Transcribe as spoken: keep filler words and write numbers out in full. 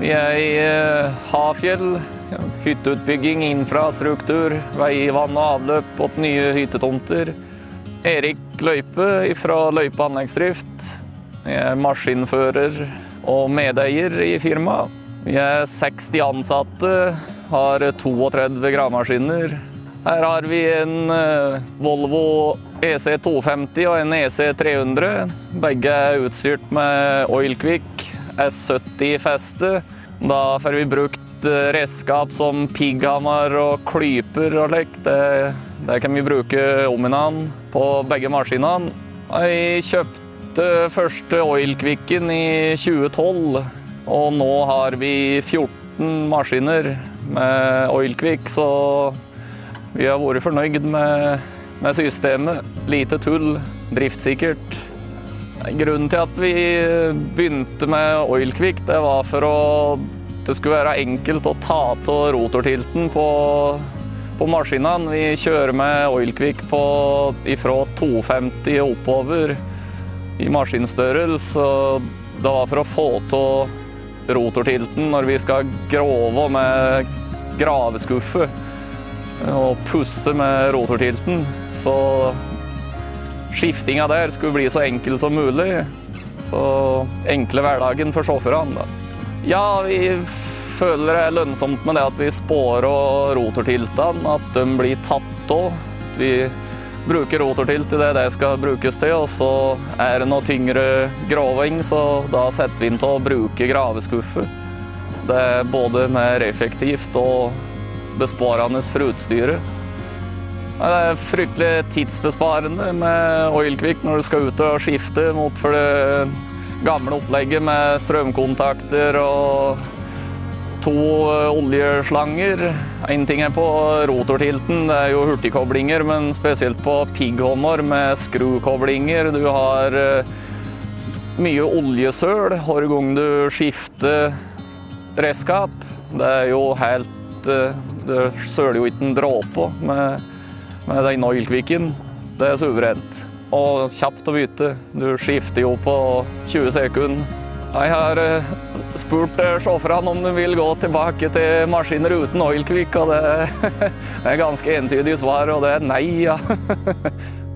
Vi er i Hafjell, hytteutbygging, infrastruktur, vei, vann og avløp og nye hyttetomter. Erik Løype fra Løype anleggsdrift. Jeg er maskinfører og medeier i firmaet. Vi er seksti ansatte, har trettito gravemaskiner. Her har vi en Volvo E C to femti og en E C tre hundre. Begge er utstyrt med Oilquick S sytti feste. Da får vi brukt redskap som pigghammer og klyper og slik. Det, det kan vi bruke om en annen på begge maskinene. Jeg kjøpte første Oilquicken i tjue tolv, og nå har vi fjorten maskiner med Oilquick, så vi har vært fornøyd med, med systemet. Lite tull, driftssikkert. Grunnen til at vi begynte med Oilquick, det var for å det skulle være enkelt å ta av rotortilten på, på maskinene. Vi kjører med Oilquick på ifra to femti og oppover i maskinstørrelse. Det var for å få av rotortilten når vi skal grove med graveskuffe og pusse med rotortilten. Så skiftinga der skulle bli så enkel som mulig. Så enkle hverdagen for sjåførene. Ja, vi føler det er lønnsomt med det at vi spår og rotortiltene, at de blir tatt av. Vi bruker rotortilt til det det skal brukes til, og så er det noe tyngre graving, så da setter vi inn til å bruke graveskuffe. Det er både mer effektivt og besparende for utstyret. Det er fryktelig tidsbesparende med Oilquick når du skal ut og skifte mot for det gamle opplegget med strømkontakter og to oljeslanger. En ting er på rotortilten, det er jo hurtigkoblinger, men spesielt på pigghommer med skrukoblinger. Du har mye oljesøl hver gang du skifter redskap. Det er jo helt, det søler jo ikke en dråpe med, med den Oilquicken. Det er suverent. Og kjapt å bytte. Du skifter jo på tjue sekunder. Jeg har spurt sjåførene om de vil gå tilbake til maskiner uten Oilquick, og det er ganske entydig svar, og det er nei, ja.